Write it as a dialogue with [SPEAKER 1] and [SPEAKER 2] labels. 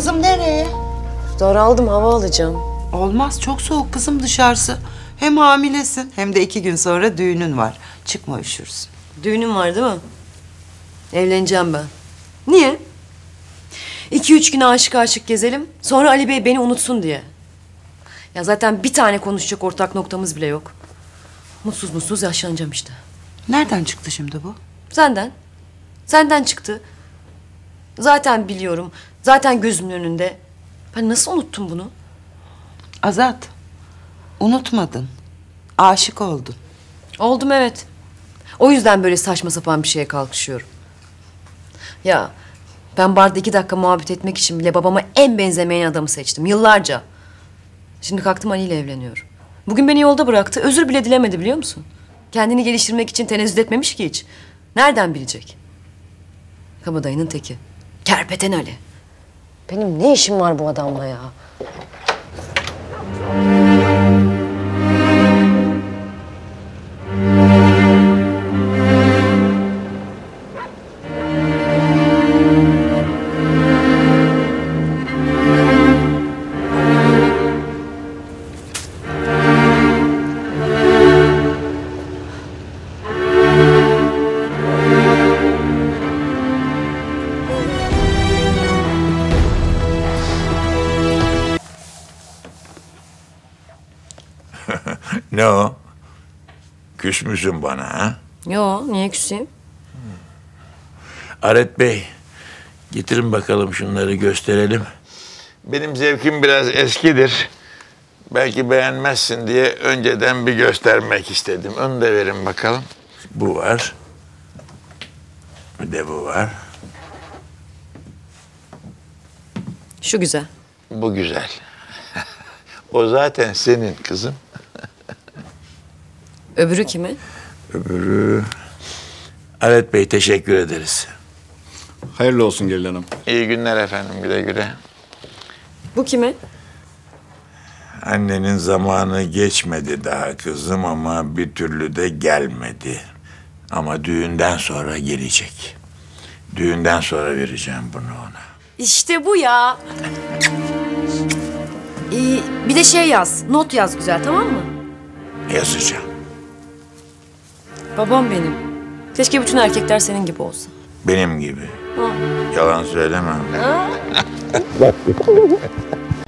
[SPEAKER 1] Kızım nereye?
[SPEAKER 2] Daraldım, hava alacağım.
[SPEAKER 1] Olmaz, çok soğuk kızım dışarısı. Hem hamilesin hem de 2 gün sonra düğünün var. Çıkma, üşürsün.
[SPEAKER 2] Düğünüm var değil mi? Evleneceğim ben. Niye? 2-3 gün aşık aşık gezelim. Sonra Ali Bey beni unutsun diye. Ya zaten bir tane konuşacak ortak noktamız bile yok. Mutsuz mutsuz yaşlanacağım işte.
[SPEAKER 1] Nereden çıktı şimdi bu?
[SPEAKER 2] Senden. Senden çıktı. Zaten biliyorum. Zaten gözümün önünde. Ben nasıl unuttum bunu?
[SPEAKER 1] Azat, unutmadın. Aşık oldun.
[SPEAKER 2] Oldum evet. O yüzden böyle saçma sapan bir şeye kalkışıyorum. Ya ben barda 2 dakika muhabbet etmek için bile babama en benzemeyen adamı seçtim yıllarca. Şimdi kalktım Ali ile evleniyorum. Bugün beni yolda bıraktı, özür bile dilemedi biliyor musun? Kendini geliştirmek için tenezzül etmemiş ki hiç. Nereden bilecek? Kabadayının teki. Kerpeten Ali. Benim ne işim var bu adamla ya?
[SPEAKER 3] Ne o? Küs müsün bana ha?
[SPEAKER 2] Yo, niye küseyim?
[SPEAKER 3] Aret Bey, getirin bakalım şunları gösterelim. Benim zevkim biraz eskidir. Belki beğenmezsin diye önceden bir göstermek istedim. Onu da verin bakalım. Bu var. Bir de bu var.
[SPEAKER 2] Şu güzel.
[SPEAKER 3] Bu güzel. O zaten senin kızım.
[SPEAKER 2] Öbürü kimi?
[SPEAKER 3] Öbürü... Aret Bey, teşekkür ederiz.
[SPEAKER 4] Hayırlı olsun Gelin Hanım.
[SPEAKER 3] İyi günler efendim, güle güle.
[SPEAKER 2] Bu kimi?
[SPEAKER 3] Annenin zamanı geçmedi daha kızım ama bir türlü de gelmedi. Ama düğünden sonra gelecek. Düğünden sonra vereceğim bunu ona.
[SPEAKER 2] İşte bu ya. Bir de şey yaz, not yaz güzel tamam mı?
[SPEAKER 3] Yazacağım.
[SPEAKER 2] Babam benim. Keşke bütün erkekler senin gibi olsa.
[SPEAKER 3] Benim gibi.
[SPEAKER 2] Ha.
[SPEAKER 3] Yalan söylemem.